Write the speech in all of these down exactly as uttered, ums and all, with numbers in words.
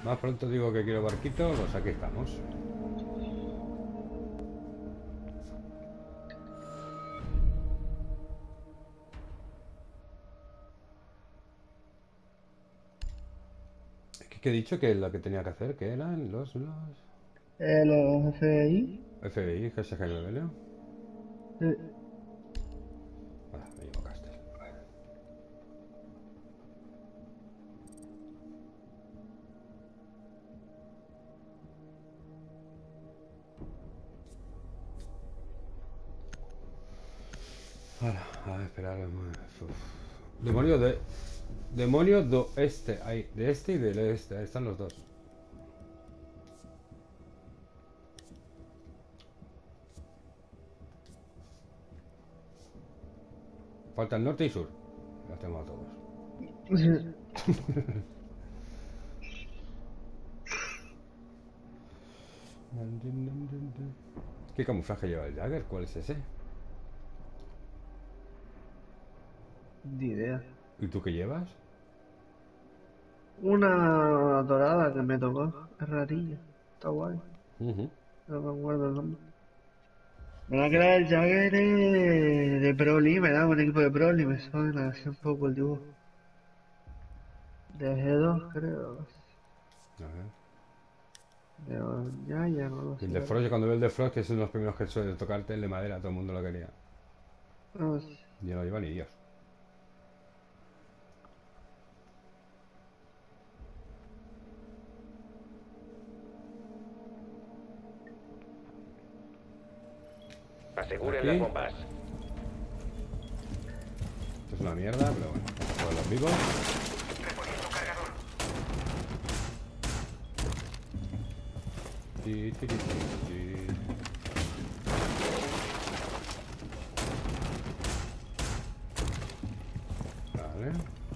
Más pronto digo que quiero barquito, pues aquí estamos. ¿Qué, qué he dicho que lo que tenía que hacer? ¿Qué eran los, los... Eh, los F B I. F B I, G S G nueve, ¿no? eh, Ah, me llevo Castel. Ahora, a ver, esperar. Uf. Demonio de... Demonio do este. Ahí, de este y del este. Ahí están los dos. Faltan norte y sur. Los tengo a todos. ¿Qué camuflaje lleva el Jagger? ¿Cuál es ese? Ni idea. ¿Y tú qué llevas? Una dorada que me tocó. Es rarilla. Está guay. Ujú. No me acuerdo el nombre. Me va a quedar el Jagger de, de Broly. Me da un equipo de Broly. Me suena así un poco el dibujo. De G dos, creo. A ver. De, ya, ya no lo Y el sé. de Frost, yo cuando veo el de Frost, que es uno de los primeros que suele tocarte, el de madera, todo el mundo lo quería. No sé. Y no lo lleva ni Dios. Aseguren las Aquí. bombas. Esto es una mierda, pero bueno. Todos los vivos. Reponiendo cargador. Ti, ti, ti, ti, ti. Vale.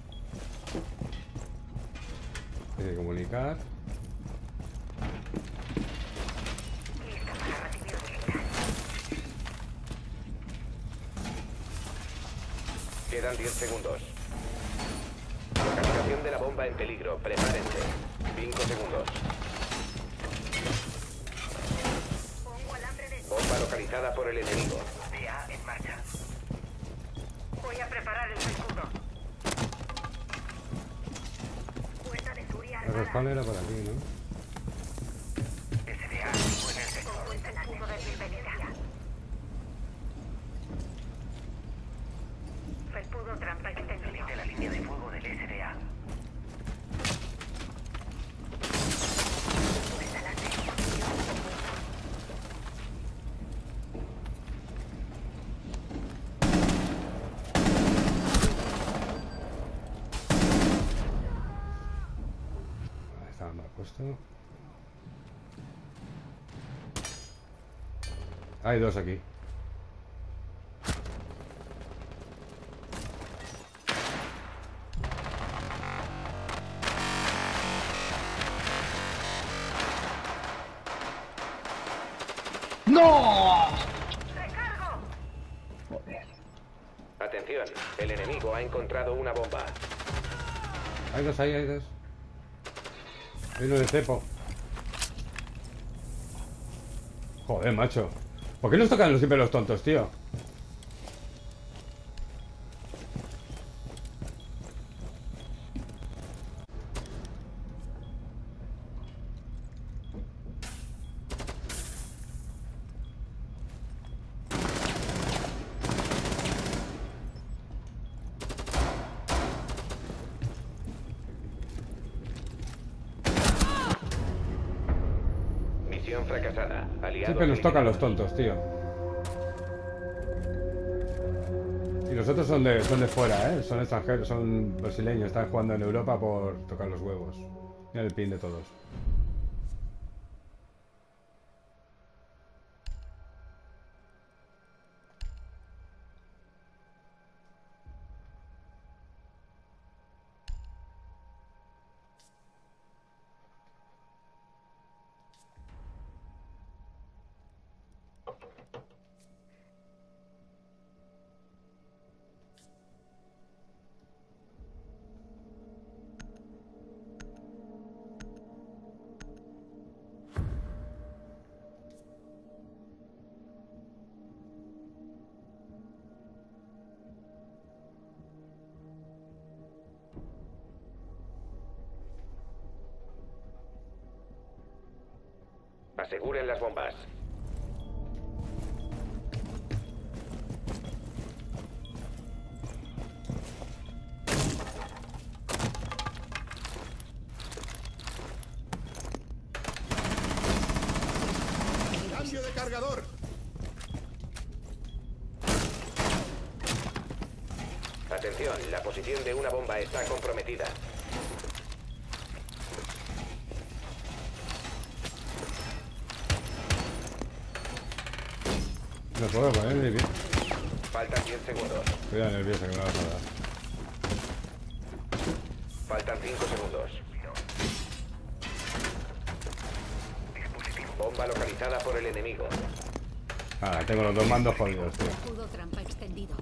Hay que comunicar. Quedan diez segundos. Localización de la bomba en peligro. Prepárense. cinco segundos. Bomba localizada por el enemigo. D A en marcha. Voy a preparar el escudo. Puerta de Furia El armada. respawn era por aquí, ¿no? S D A activo en el sector. Cuenta el escudo de bienvenida. Felpudo trampa extendido. De la línea de fuego del S D A. Ahí estaba mal puesto. Hay dos aquí. ¡No! ¡Recargo! Joder. Atención. El enemigo ha encontrado una bomba. Hay dos ahí, hay dos. Hay uno de cepo. Joder, macho. ¿Por qué nos tocan siempre los tontos, tío? Misión fracasada. Aliados Siempre nos tocan los eliminados. tontos, tío. Y los otros son de, son de fuera, ¿eh? Son extranjeros, son brasileños. Están jugando en Europa por tocar los huevos. Mira el pin de todos. Aseguren las bombas. ¡Cambio de cargador! Atención, la posición de una bomba está comprometida. No puedo poner ni bien. Faltan diez segundos. Estoy ya nervioso que me vas a dar. Faltan cinco segundos. Bomba localizada por el enemigo. Ah, tengo los dos mandos jodidos, tío. Escudo trampa extendido.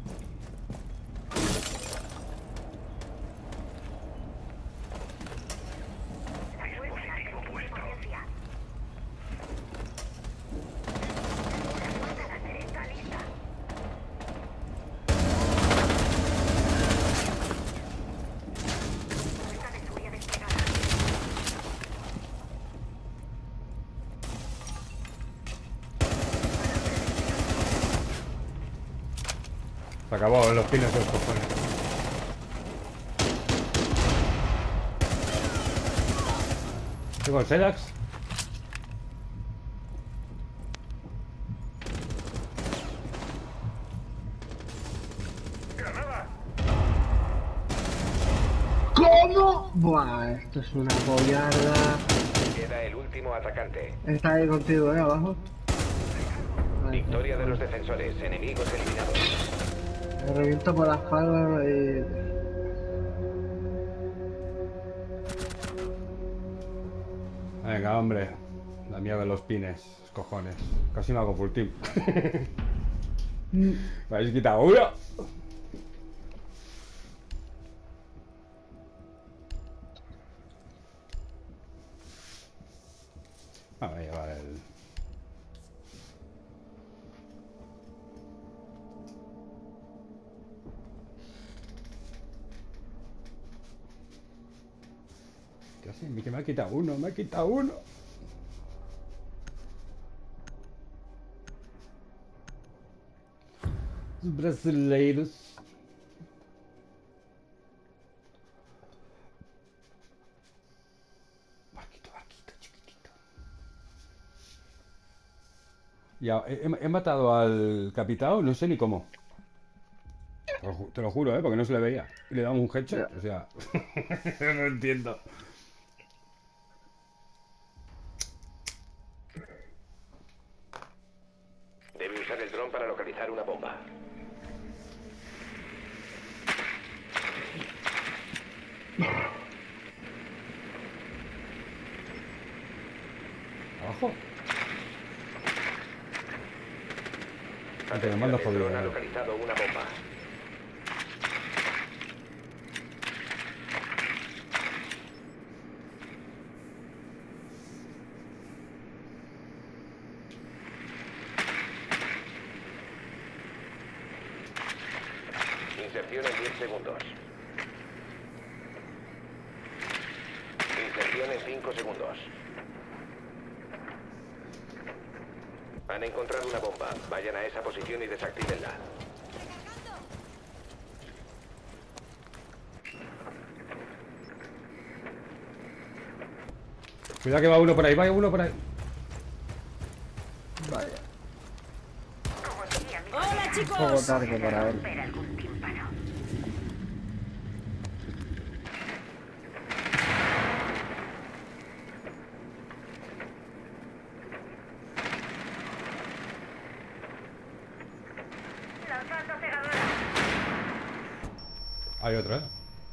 Se acabó los pines de los cojones. Tengo el Sedax. ¿Cómo? Buah, esto es una pollarda. Queda el último atacante. Está ahí contigo, eh, abajo. Ahí. Victoria de los defensores. Enemigos eliminados. Me reviento por la espalda y... Venga, hombre. La mierda de los pines, los cojones. Casi me hago full team. Me habéis quitado uno. Vamos a llevar el... Casi, que me ha quitado uno, me ha quitado uno. Los brasileiros. Barquito, barquito, chiquitito. Ya, he, he matado al capitán, no sé ni cómo. Te lo, ju- te lo juro, ¿eh? Porque no se le veía. Y le damos un headshot, o sea... no entiendo. Debe usar el dron para localizar una bomba. Abajo. Antes me mando El jodido. dron ha ¿no? localizado una bomba. Inserción en diez segundos. Inserción en cinco segundos. Han encontrado una bomba. Vayan a esa posición y desactívenla. Cuidado que va uno por ahí, vaya uno por ahí. Vaya. Como diría mi ¡Hola, Un chicos! poco tarde para ver. romper algún tímpano. Lanzando cegadora. Hay otro, ¿eh?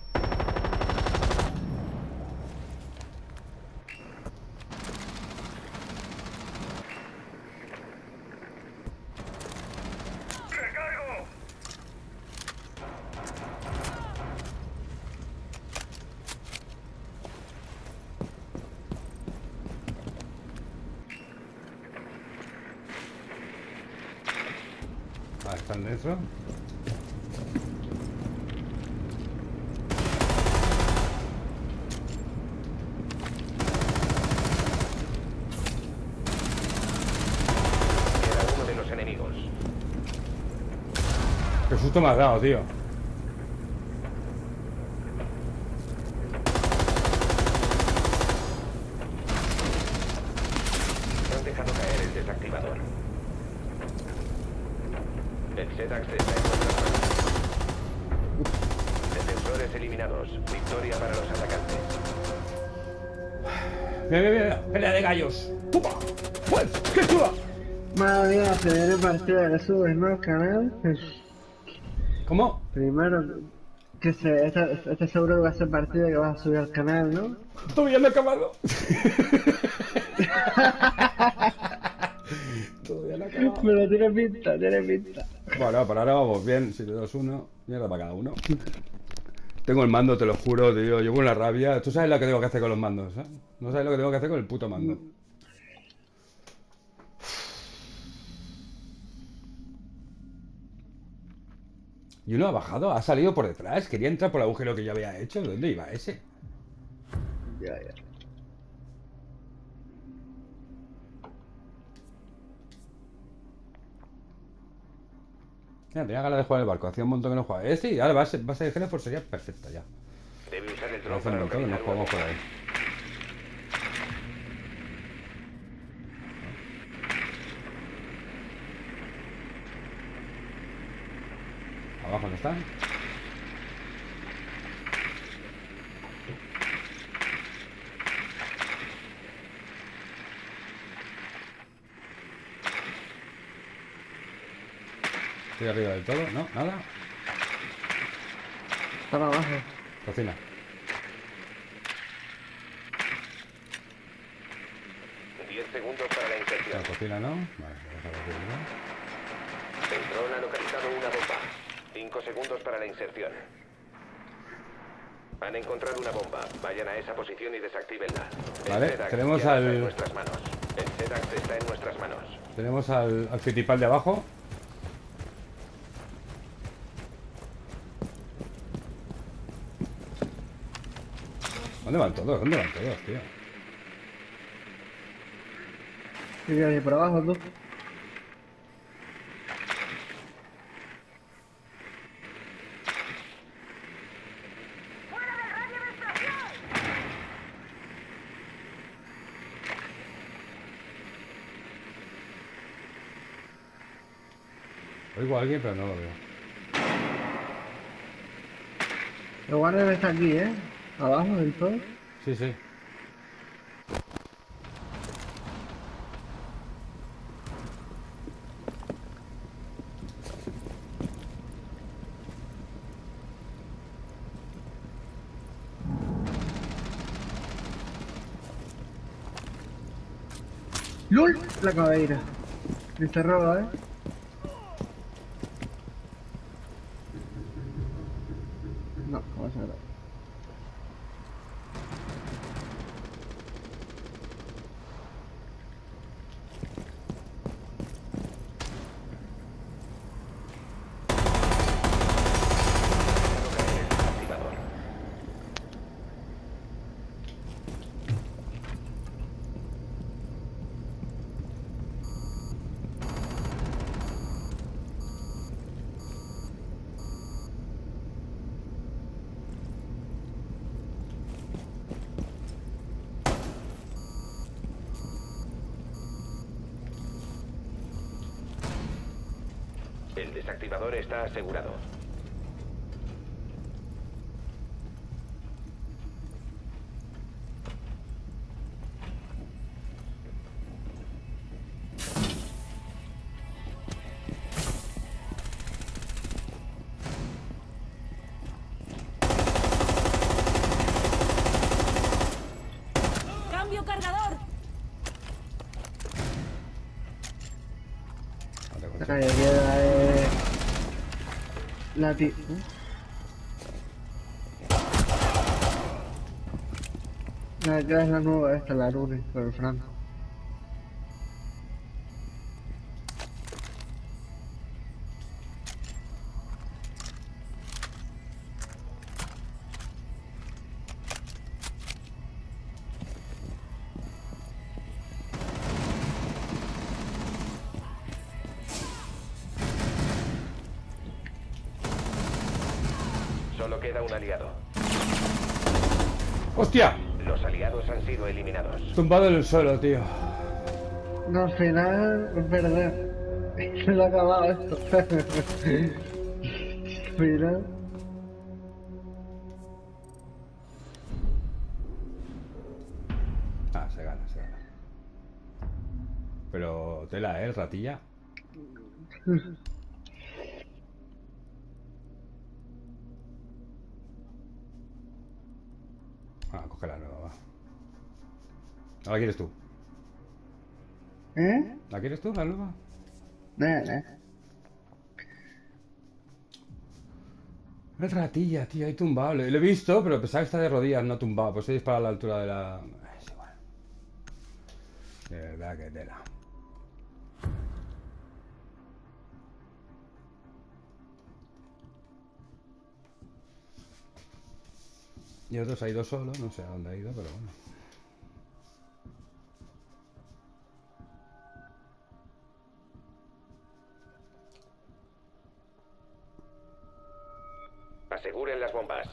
Ah, están dentro. Qué susto me has dado, tío. Han dejado caer el desactivador. El SEDAX está en nuestras manos. Defensores eliminados. Victoria para los atacantes. Mira, mira, mira. Pelea de gallos. ¡Toma! ¡Pues! ¡Qué chula! Madre mía, primera partida que subes, ¿no? Al canal. Pues, ¿Cómo? primero, que se, esta, este seguro que va a ser partida que vas a subir al canal, ¿no? Todavía no he acabado. Todavía no he acabado. Pero tiene pinta, tiene pinta. Bueno, por ahora vamos bien. siete dos uno. Mierda para cada uno. Tengo el mando, te lo juro, tío. Llevo una rabia. Tú sabes lo que tengo que hacer con los mandos, ¿eh? No sabes lo que tengo que hacer con el puto mando. Y uno ha bajado, ha salido por detrás. Quería entrar por el agujero que yo había hecho. ¿Dónde iba ese? Ya, ya. Mira, tenía ganas de jugar el barco. Hacía un montón que no jugaba. Eh, sí, ahora base, base de Hereford sería perfecta ya. Debe usar el Hace dron un para montón que no localizar una jugamos por bomba. ahí. Abajo no están. Estoy arriba del todo, ¿no? Nada. Están abajo. Cocina. diez segundos para la inserción. La cocina no. Vale, vamos a ver. El dron ha localizado una bomba. cinco segundos para la inserción. Han encontrado una bomba. Vayan a esa posición y desactívenla. El Vale, SEDAX tenemos ya al- está en nuestras manos. El SEDAX está en nuestras manos. Tenemos al, al Fittipaldi de abajo. ¿Dónde van todos? ¿Dónde van todos, tío? Y ahí por abajo, tú. Oigo a alguien, pero no lo veo. El guardia está aquí, ¿eh? Abajo del todo. Sí, sí. ¡Lul! La cabeira. Dice roba, ¿eh? No, vamos a ver. Activador. El desactivador está asegurado. ¡Cambio cargador! No te La consigo. calle queda, eh... La ti... ¿eh? La que es la nueva esta, la Rune, por el Franco. queda un aliado. ¡Hostia! Los aliados han sido eliminados. Tumbado en el suelo, tío. No, al final es verdad. Se lo ha acabado esto. Mira. Ah, se gana, se gana. Pero tela, ¿eh? Ratilla. Ah, coge la nueva, va. ¿No la quieres tú? ¿Eh? ¿La quieres tú, la nueva? Nada. Es ratilla, tío, ahí tumbado. Lo lo he visto, pero pensaba que está de rodillas, no tumbado. Pues he disparado a la altura de la... Es igual. De verdad que tela. Y otros ha ido solo, no sé a dónde ha ido, pero bueno. Aseguren las bombas.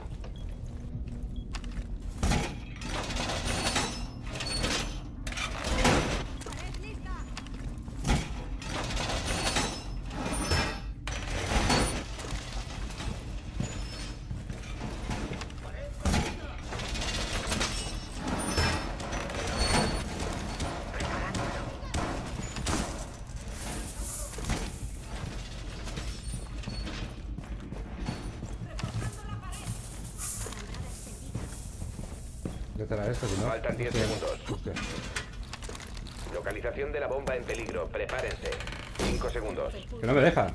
¿Qué te la esto, si no? Faltan diez Hostia, segundos. hostia. Localización de la bomba en peligro. Prepárense. cinco segundos. Que no me deja.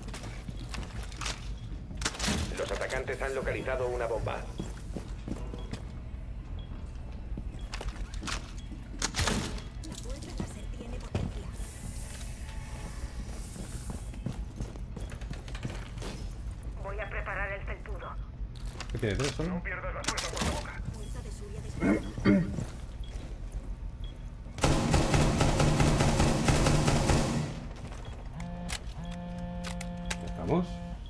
Los atacantes han localizado una bomba. Voy a preparar el felpudo. ¿Qué tiene tres solo? No pierdas la fuerza por la boca. Ya estamos.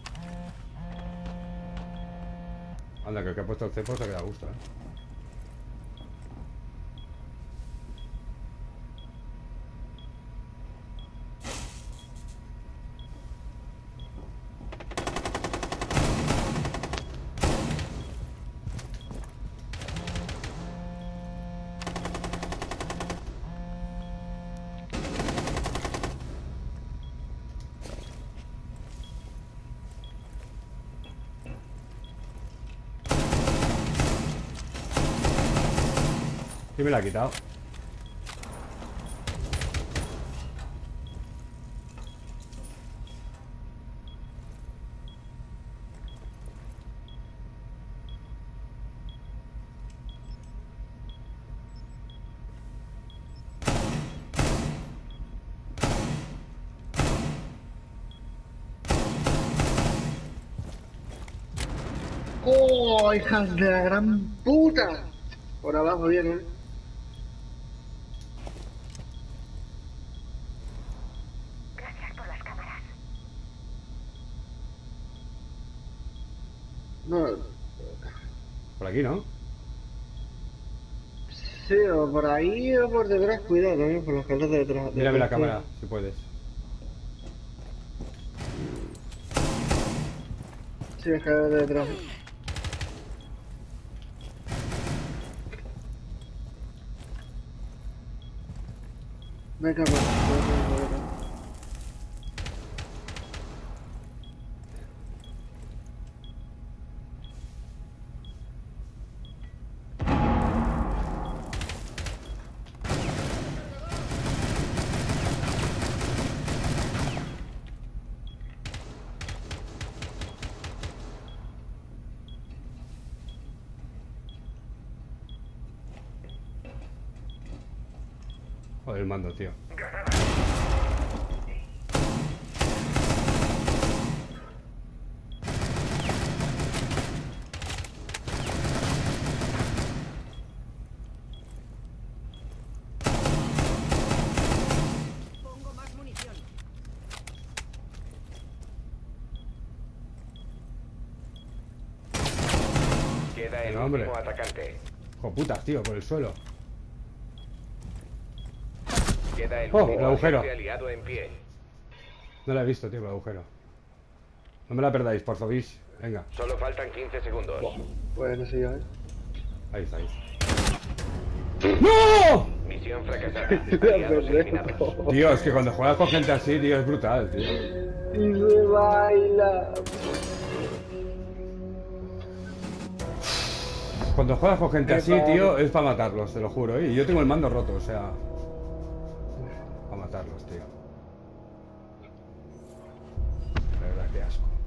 Anda, que el que ha puesto el cepo se ha quedado a gusto, ¿eh? Sí me la ha quitado. ¡Oh, hijas de la gran puta! Por abajo viene. Gracias por las cámaras. No. Por aquí, ¿no? Sí, o por ahí o por detrás. Cuidado, ¿eh? Por los que de detrás. Mírame la detrás, cámara, sí. si puedes. Sí, es que de detrás. Venga, pues. Joder, el mando, tío. Pongo más munición. el Venga, hombre. último atacante. Hijo putas, tío, por el suelo. Queda el Oh, último el agujero. agente aliado en pie. No la he visto, tío, el agujero. No me la perdáis, por favor. Venga. Solo faltan quince segundos. Bueno, sí, a ver. Ahí está, ahí está. ¡No! Misión fracasada. Aliados eliminados. Tío, es que cuando juegas con gente así, tío, es brutal, tío. Y se baila. Cuando juegas con gente así, tío, es para matarlos, te lo juro, ¿eh? Y yo tengo el mando roto, o sea... Para matarlos, tío. La verdad, qué asco.